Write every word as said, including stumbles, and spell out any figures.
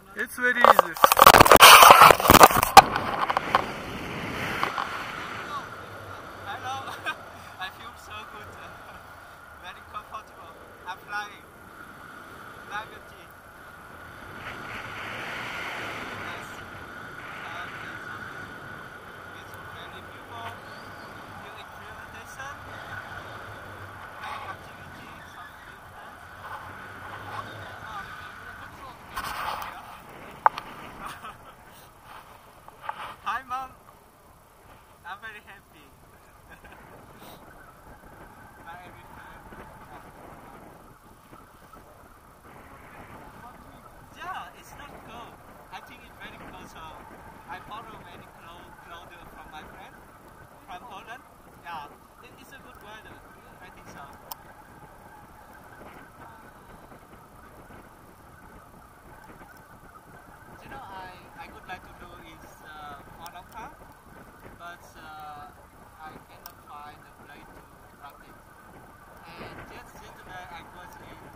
It's very easy. Hello. I feel so good. Very comfortable. I'm flying. Gravity. Yes. And it's, it's very beautiful. New experimentation. Many activities. Some new plans. Hi, Mom. I'm very happy. Hi, everyone. Yeah, it's not cold. I think it's very cold, so I borrow many clothes clothes from my friend from Holland. Yeah, it, it's a good weather. I think so. You know, I, I would like to do is uh, Malacca, but uh, I cannot find a place to practice. And just yesterday I was in